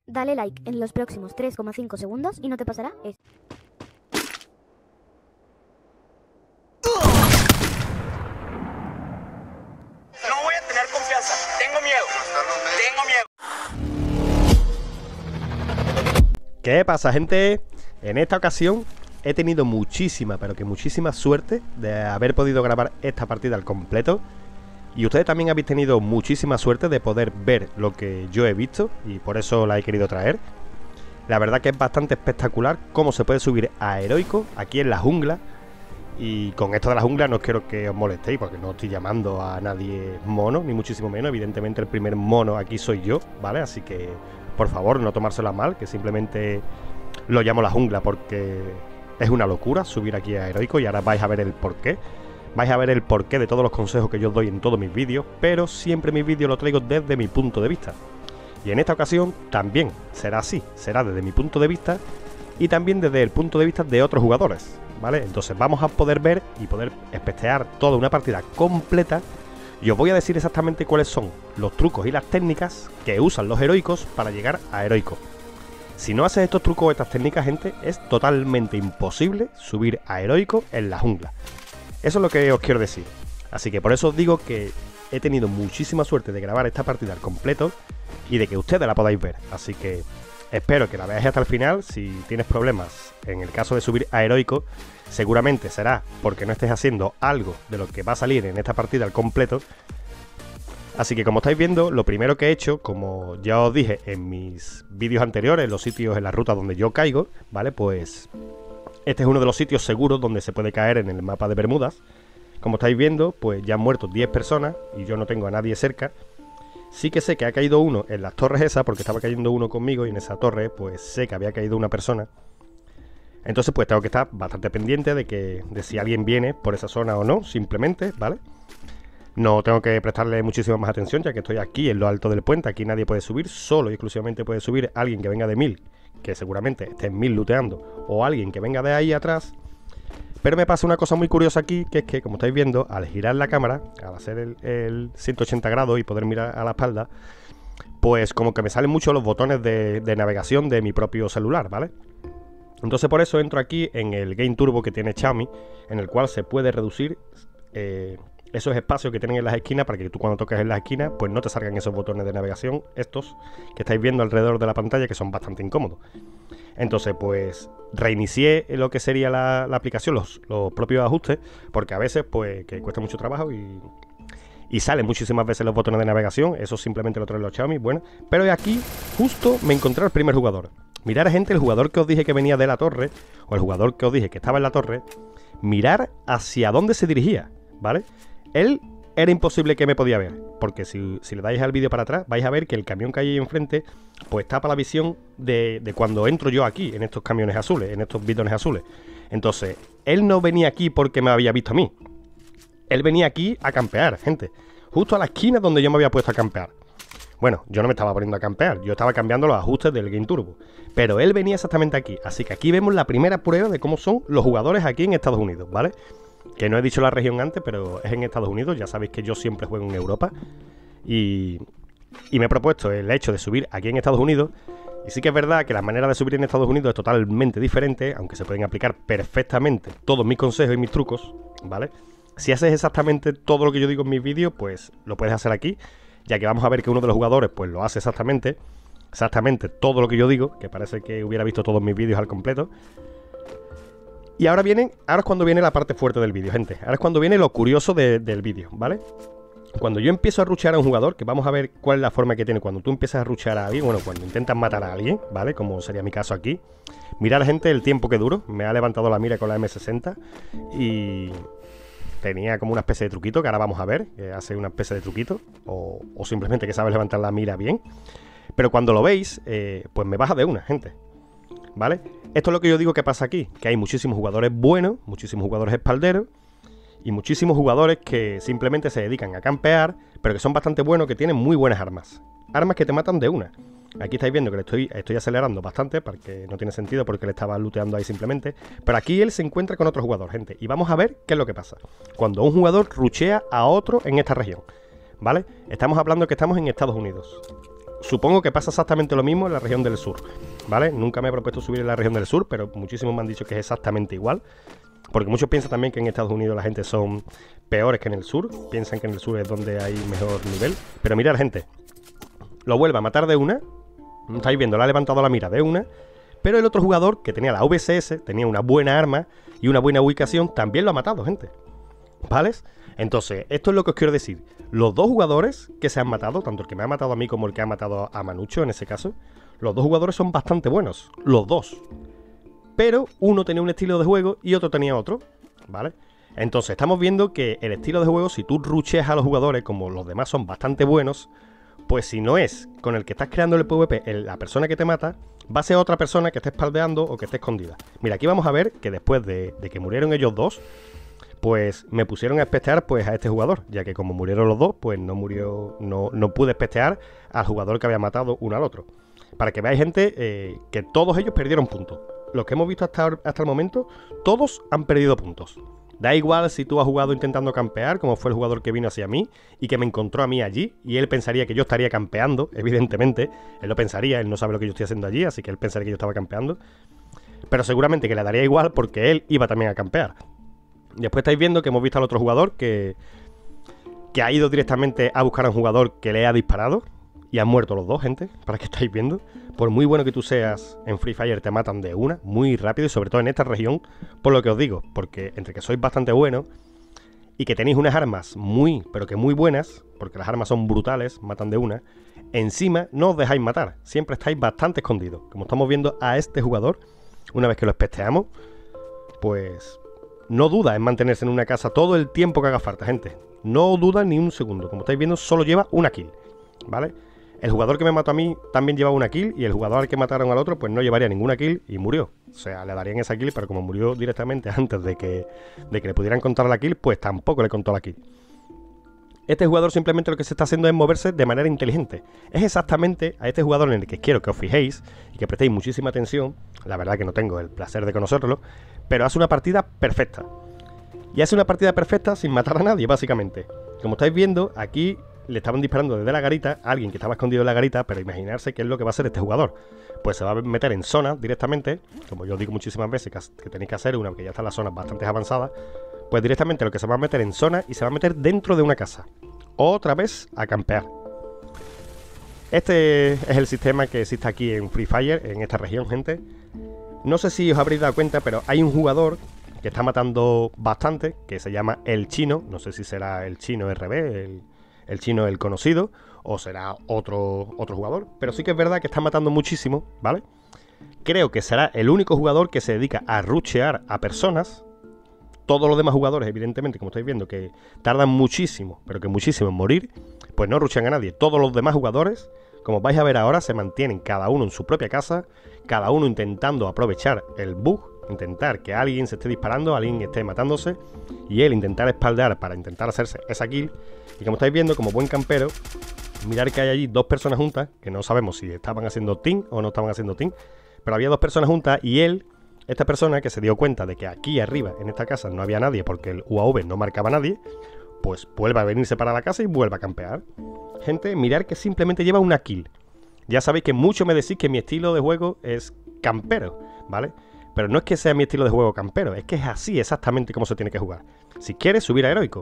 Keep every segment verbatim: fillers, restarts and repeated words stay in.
Dale like en los próximos tres coma cinco segundos y no te pasará esto. No voy a tener confianza. Tengo miedo. Tengo miedo. ¿Qué pasa, gente? En esta ocasión he tenido muchísima, pero que muchísima suerte de haber podido grabar esta partida al completo. Y ustedes también habéis tenido muchísima suerte de poder ver lo que yo he visto, y por eso la he querido traer. La verdad que es bastante espectacular cómo se puede subir a heroico aquí en la jungla. Y con esto de la jungla no quiero que os molestéis, porque no estoy llamando a nadie mono, ni muchísimo menos. Evidentemente el primer mono aquí soy yo, ¿vale? Así que, por favor, no tomárselo a mal, que simplemente lo llamo la jungla porque es una locura subir aquí a heroico, y ahora vais a ver el porqué. Vais a ver el porqué de todos los consejos que yo os doy en todos mis vídeos, pero siempre mis vídeos los traigo desde mi punto de vista. Y en esta ocasión también será así, será desde mi punto de vista y también desde el punto de vista de otros jugadores, ¿vale? Entonces vamos a poder ver y poder espestear toda una partida completa, y os voy a decir exactamente cuáles son los trucos y las técnicas que usan los heroicos para llegar a heroico. Si no haces estos trucos o estas técnicas, gente, es totalmente imposible subir a heroico en la jungla. Eso es lo que os quiero decir. Así que por eso os digo que he tenido muchísima suerte de grabar esta partida al completo y de que ustedes la podáis ver. Así que espero que la veáis hasta el final. Si tienes problemas en el caso de subir a heroico, seguramente será porque no estés haciendo algo de lo que va a salir en esta partida al completo. Así que, como estáis viendo, lo primero que he hecho, como ya os dije en mis vídeos anteriores, los sitios en la ruta donde yo caigo, ¿vale? Pues este es uno de los sitios seguros donde se puede caer en el mapa de Bermudas. Como estáis viendo, pues ya han muerto diez personas y yo no tengo a nadie cerca. Sí que sé que ha caído uno en las torres esas, porque estaba cayendo uno conmigo, y en esa torre pues sé que había caído una persona. Entonces pues tengo que estar bastante pendiente de que de si alguien viene por esa zona o no, simplemente, ¿vale? No tengo que prestarle muchísima más atención, ya que estoy aquí en lo alto del puente. Aquí nadie puede subir, solo y exclusivamente puede subir alguien que venga de mil, que seguramente esté en mil looteando, o alguien que venga de ahí atrás. Pero me pasa una cosa muy curiosa aquí, que es que, como estáis viendo, al girar la cámara, al hacer el, el ciento ochenta grados y poder mirar a la espalda, pues como que me salen mucho los botones de, de navegación de mi propio celular, ¿vale? Entonces por eso entro aquí en el Game Turbo que tiene Xiaomi, en el cual se puede reducir eh, esos espacios que tienen en las esquinas, para que tú cuando toques en las esquinas pues no te salgan esos botones de navegación, estos que estáis viendo alrededor de la pantalla, que son bastante incómodos. Entonces pues reinicié lo que sería la, la aplicación, los, los propios ajustes, porque a veces pues que cuesta mucho trabajo y, y salen muchísimas veces los botones de navegación. Eso simplemente lo traen los Xiaomi, bueno. Pero aquí justo me encontré al primer jugador. Mirar, gente, el jugador que os dije que venía de la torre, o el jugador que os dije que estaba en la torre, mirar hacia dónde se dirigía, ¿vale? Él era imposible que me podía ver, porque si, si le dais al vídeo para atrás, vais a ver que el camión que hay ahí enfrente pues tapa la visión de, de cuando entro yo aquí, en estos camiones azules, en estos bidones azules. Entonces, él no venía aquí porque me había visto a mí. Él venía aquí a campear, gente. Justo a la esquina donde yo me había puesto a campear. Bueno, yo no me estaba poniendo a campear, yo estaba cambiando los ajustes del Game Turbo. Pero él venía exactamente aquí. Así que aquí vemos la primera prueba de cómo son los jugadores aquí en Estados Unidos, ¿vale? Que no he dicho la región antes, pero es en Estados Unidos. Ya sabéis que yo siempre juego en Europa. Y, y me he propuesto el hecho de subir aquí en Estados Unidos. Y sí que es verdad que la manera de subir en Estados Unidos es totalmente diferente, aunque se pueden aplicar perfectamente todos mis consejos y mis trucos, ¿vale? Si haces exactamente todo lo que yo digo en mis vídeos, pues lo puedes hacer aquí, ya que vamos a ver que uno de los jugadores pues lo hace exactamente, exactamente todo lo que yo digo, que parece que hubiera visto todos mis vídeos al completo. Y ahora viene, ahora es cuando viene la parte fuerte del vídeo, gente. Ahora es cuando viene lo curioso de, del vídeo, ¿vale? Cuando yo empiezo a ruchear a un jugador, que vamos a ver cuál es la forma que tiene cuando tú empiezas a ruchear a alguien, bueno, cuando intentas matar a alguien, ¿vale? Como sería mi caso aquí. Mirad, gente, el tiempo que duro. Me ha levantado la mira con la eme sesenta y tenía como una especie de truquito, que ahora vamos a ver, que hace una especie de truquito, o, o simplemente que sabes levantar la mira bien. Pero cuando lo veis, eh, pues me baja de una, gente, ¿vale? Esto es lo que yo digo que pasa aquí, que hay muchísimos jugadores buenos, muchísimos jugadores espalderos y muchísimos jugadores que simplemente se dedican a campear, pero que son bastante buenos, que tienen muy buenas armas. Armas que te matan de una. Aquí estáis viendo que le estoy, estoy acelerando bastante, porque no tiene sentido, porque le estaba looteando ahí simplemente. Pero aquí él se encuentra con otro jugador, gente. Y vamos a ver qué es lo que pasa cuando un jugador ruchea a otro en esta región, ¿vale? Estamos hablando que estamos en Estados Unidos. supongo que pasa exactamente lo mismo en la región del sur, ¿vale? Nunca me he propuesto subir en la región del sur, pero muchísimos me han dicho que es exactamente igual. Porque muchos piensan también que en Estados Unidos la gente son peores que en el sur. Piensan que en el sur es donde hay mejor nivel. Pero mirad, gente, lo vuelve a matar de una. Estáis viendo, le ha levantado la mira de una. Pero el otro jugador, que tenía la V S S, tenía una buena arma y una buena ubicación, también lo ha matado, gente. ¿Vale? Entonces, esto es lo que os quiero decir. Los dos jugadores que se han matado, tanto el que me ha matado a mí como el que ha matado a Manucho en ese caso, los dos jugadores son bastante buenos. Los dos. Pero uno tenía un estilo de juego y otro tenía otro, ¿vale? Entonces estamos viendo que el estilo de juego, si tú rucheas a los jugadores, como los demás son bastante buenos, pues si no es con el que estás creando el PvP, el, la persona que te mata, va a ser otra persona que esté espaldeando o que esté escondida. Mira, aquí vamos a ver que después de, de que murieron ellos dos, pues me pusieron a espestear pues a este jugador, ya que como murieron los dos, pues no murió, no, no pude espestear al jugador que había matado uno al otro. Para que veáis, gente, eh, que todos ellos perdieron puntos. Los que hemos visto hasta, hasta el momento, todos han perdido puntos. Da igual si tú has jugado intentando campear, como fue el jugador que vino hacia mí y que me encontró a mí allí, y él pensaría que yo estaría campeando, evidentemente. Él lo pensaría, él no sabe lo que yo estoy haciendo allí, así que él pensaría que yo estaba campeando. Pero seguramente que le daría igual porque él iba también a campear. Después estáis viendo que hemos visto al otro jugador que, que ha ido directamente a buscar a un jugador que le ha disparado. Y han muerto los dos, gente, para que estáis viendo. Por muy bueno que tú seas en Free Fire, te matan de una, muy rápido. Y sobre todo en esta región, por lo que os digo. Porque entre que sois bastante buenos y que tenéis unas armas muy, pero que muy buenas, porque las armas son brutales, matan de una, encima no os dejáis matar. Siempre estáis bastante escondidos. Como estamos viendo a este jugador, una vez que lo espesteamos, pues no duda en mantenerse en una casa todo el tiempo que haga falta, gente. No duda ni un segundo. Como estáis viendo, solo lleva una kill, ¿vale? El jugador que me mató a mí también llevaba una kill y el jugador al que mataron al otro pues no llevaría ninguna kill y murió. O sea, le darían esa kill, pero como murió directamente antes de que, de que le pudieran contar la kill, pues tampoco le contó la kill. Este jugador simplemente lo que se está haciendo es moverse de manera inteligente. Es exactamente a este jugador en el que quiero que os fijéis y que prestéis muchísima atención. La verdad que no tengo el placer de conocerlo, pero hace una partida perfecta. Y hace una partida perfecta sin matar a nadie, básicamente. Como estáis viendo, aquí le estaban disparando desde la garita a alguien que estaba escondido en la garita, pero imaginarse qué es lo que va a hacer este jugador. Pues se va a meter en zona directamente, como yo digo muchísimas veces que, que tenéis que hacer una, que ya están las zonas bastante avanzadas, pues directamente lo que se va a meter en zona y se va a meter dentro de una casa. Otra vez a campear. Este es el sistema que existe aquí en Free Fire, en esta región, gente. No sé si os habréis dado cuenta, pero hay un jugador que está matando bastante, que se llama El Chino. No sé si será El Chino R B, el... el chino el conocido, o será otro, otro jugador, pero sí que es verdad que está matando muchísimo, ¿vale? Creo que será el único jugador que se dedica a rushear a personas. Todos los demás jugadores, evidentemente, como estáis viendo, que tardan muchísimo, pero que muchísimo en morir, pues no rushean a nadie. Todos los demás jugadores, como vais a ver ahora, se mantienen cada uno en su propia casa, cada uno intentando aprovechar el bug, intentar que alguien se esté disparando, alguien esté matándose, y él intentar espaldear para intentar hacerse esa kill. Y como estáis viendo, como buen campero, mirad que hay allí dos personas juntas, que no sabemos si estaban haciendo team o no estaban haciendo team, pero había dos personas juntas y él, esta persona que se dio cuenta de que aquí arriba, en esta casa, no había nadie porque el U A V no marcaba a nadie, pues vuelve a venirse para la casa y vuelve a campear. Gente, mirad que simplemente lleva una kill. Ya sabéis que mucho me decís que mi estilo de juego es campero, ¿vale? Pero no es que sea mi estilo de juego campero, es que es así exactamente como se tiene que jugar. Si quieres, subir a heroico.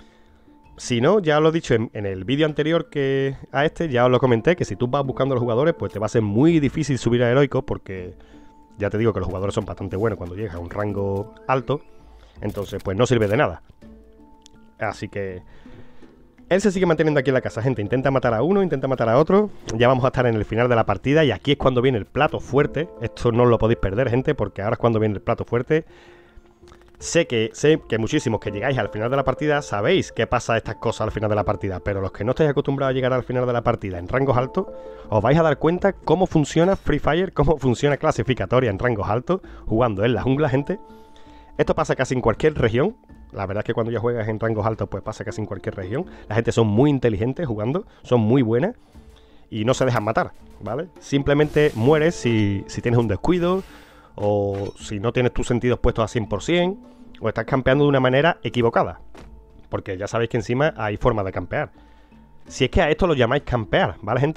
Si no, ya lo he dicho en, en el vídeo anterior que a este, ya os lo comenté, que si tú vas buscando a los jugadores, pues te va a ser muy difícil subir a heroico, porque ya te digo que los jugadores son bastante buenos cuando llegas a un rango alto, entonces pues no sirve de nada. Así que él se sigue manteniendo aquí en la casa, gente. Intenta matar a uno, intenta matar a otro. Ya vamos a estar en el final de la partida y aquí es cuando viene el plato fuerte. Esto no lo podéis perder, gente, porque ahora es cuando viene el plato fuerte. Sé que, sé que muchísimos que llegáis al final de la partida sabéis que pasa estas cosas al final de la partida, pero los que no estáis acostumbrados a llegar al final de la partida en rangos altos, os vais a dar cuenta cómo funciona Free Fire, cómo funciona clasificatoria en rangos altos, jugando en la jungla, gente. Esto pasa casi en cualquier región. La verdad es que cuando ya juegas en rangos altos, pues pasa casi en cualquier región. La gente son muy inteligentes jugando, son muy buenas y no se dejan matar, ¿vale? Simplemente mueres si, si tienes un descuido, o si no tienes tus sentidos puestos a cien por cien, o estás campeando de una manera equivocada. Porque ya sabéis que encima hay formas de campear. Si es que a esto lo llamáis campear, ¿vale, gente?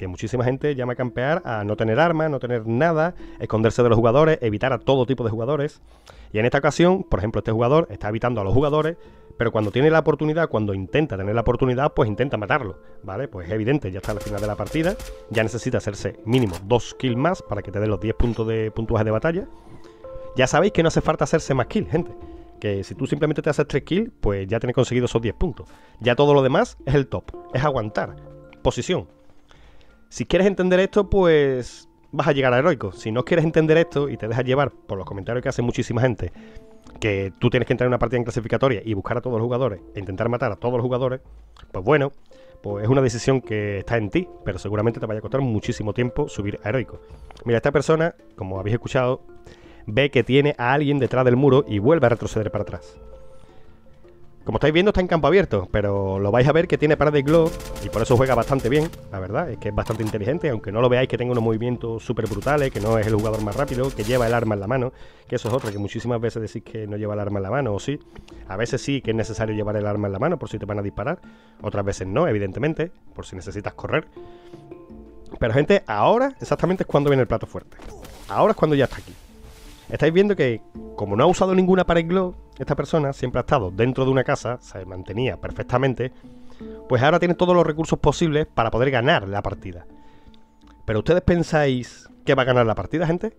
que muchísima gente llama a campear a no tener armas, no tener nada, esconderse de los jugadores, evitar a todo tipo de jugadores. Y en esta ocasión, por ejemplo, este jugador está evitando a los jugadores, pero cuando tiene la oportunidad, cuando intenta tener la oportunidad, pues intenta matarlo, ¿vale? Pues es evidente, ya está al final de la partida, ya necesita hacerse mínimo dos kills más para que te den los diez puntos de puntuaje de batalla. Ya sabéis que no hace falta hacerse más kills, gente. Que si tú simplemente te haces tres kills, pues ya tienes conseguido esos diez puntos. Ya todo lo demás es el top, es aguantar, posición. Si quieres entender esto, pues vas a llegar a heroico. Si no quieres entender esto y te dejas llevar por los comentarios que hace muchísima gente, que tú tienes que entrar en una partida en clasificatoria y buscar a todos los jugadores e intentar matar a todos los jugadores, pues bueno, pues es una decisión que está en ti, pero seguramente te vaya a costar muchísimo tiempo subir a heroico. Mira, esta persona, como habéis escuchado, ve que tiene a alguien detrás del muro y vuelve a retroceder para atrás. Como estáis viendo, está en campo abierto, pero lo vais a ver que tiene pared de glow y por eso juega bastante bien, la verdad, es que es bastante inteligente, aunque no lo veáis que tenga unos movimientos súper brutales, que no es el jugador más rápido, que lleva el arma en la mano, que eso es otra, que muchísimas veces decís que no lleva el arma en la mano, o sí, a veces sí que es necesario llevar el arma en la mano por si te van a disparar, otras veces no, evidentemente, por si necesitas correr. Pero gente, ahora exactamente es cuando viene el plato fuerte, ahora es cuando ya está aquí. Estáis viendo que, como no ha usado ninguna pared glow, esta persona siempre ha estado dentro de una casa, se mantenía perfectamente, pues ahora tiene todos los recursos posibles para poder ganar la partida. ¿Pero ustedes pensáis que va a ganar la partida, gente?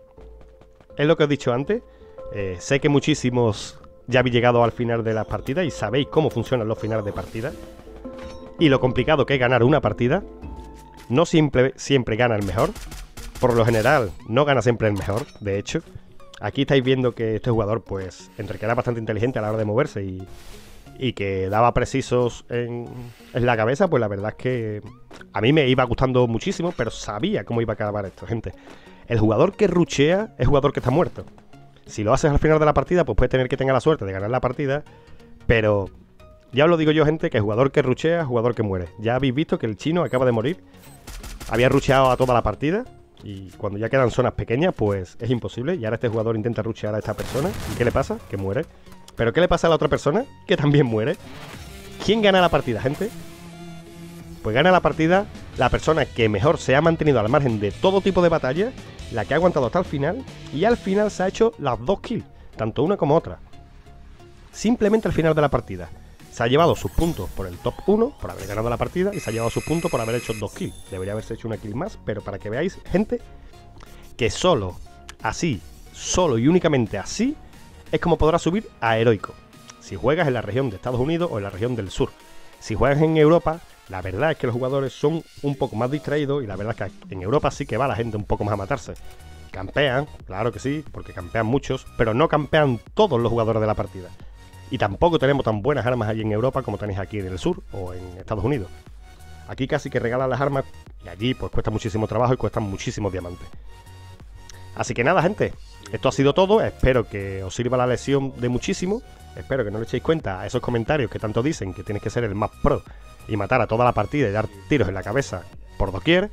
Es lo que os he dicho antes. Eh, sé que muchísimos ya habéis llegado al final de las partidas y sabéis cómo funcionan los finales de partida y lo complicado que es ganar una partida. No siempre, siempre gana el mejor. Por lo general, no gana siempre el mejor, de hecho. Aquí estáis viendo que este jugador, pues, entre que era bastante inteligente a la hora de moverse y, y que daba precisos en, en la cabeza, pues la verdad es que a mí me iba gustando muchísimo, pero sabía cómo iba a acabar esto, gente. El jugador que rushea es jugador que está muerto. Si lo haces al final de la partida, pues puedes tener que tener la suerte de ganar la partida, pero ya os lo digo yo, gente, que el jugador que rushea es jugador que muere. Ya habéis visto que el chino acaba de morir. Había rusheado a toda la partida. Y cuando ya quedan zonas pequeñas, pues es imposible. Y ahora este jugador intenta rushear a esta persona. ¿Y qué le pasa? Que muere. ¿Pero qué le pasa a la otra persona? Que también muere. ¿Quién gana la partida, gente? Pues gana la partida la persona que mejor se ha mantenido al margen de todo tipo de batalla, la que ha aguantado hasta el final, y al final se ha hecho las dos kills, tanto una como otra. Simplemente al final de la partida. Se ha llevado sus puntos por el top uno, por haber ganado la partida, y se ha llevado sus puntos por haber hecho dos kills. Debería haberse hecho una kill más, pero para que veáis, gente, que solo, así, solo y únicamente así, es como podrás subir a heroico. Si juegas en la región de Estados Unidos o en la región del sur. Si juegas en Europa, la verdad es que los jugadores son un poco más distraídos, y la verdad es que en Europa sí que va la gente un poco más a matarse. Campean, claro que sí, porque campean muchos, pero no campean todos los jugadores de la partida. Y tampoco tenemos tan buenas armas allí en Europa como tenéis aquí en el sur o en Estados Unidos. Aquí casi que regalan las armas y allí pues cuesta muchísimo trabajo y cuestan muchísimos diamantes. Así que nada, gente, esto ha sido todo. Espero que os sirva la lección de muchísimo. Espero que no le echéis cuenta a esos comentarios que tanto dicen que tienes que ser el más pro y matar a toda la partida y dar tiros en la cabeza por doquier.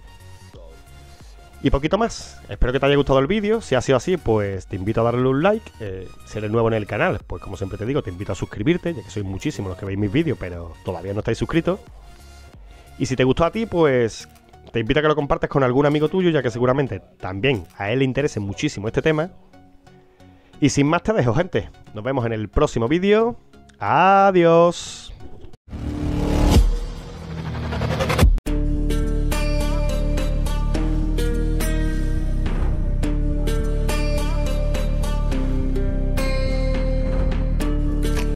Y poquito más. Espero que te haya gustado el vídeo. Si ha sido así, pues te invito a darle un like. Eh, si eres nuevo en el canal, pues como siempre te digo, te invito a suscribirte, ya que sois muchísimos los que veis mis vídeos, pero todavía no estáis suscritos. Y si te gustó a ti, pues te invito a que lo compartas con algún amigo tuyo, ya que seguramente también a él le interese muchísimo este tema. Y sin más te dejo, gente. Nos vemos en el próximo vídeo. Adiós.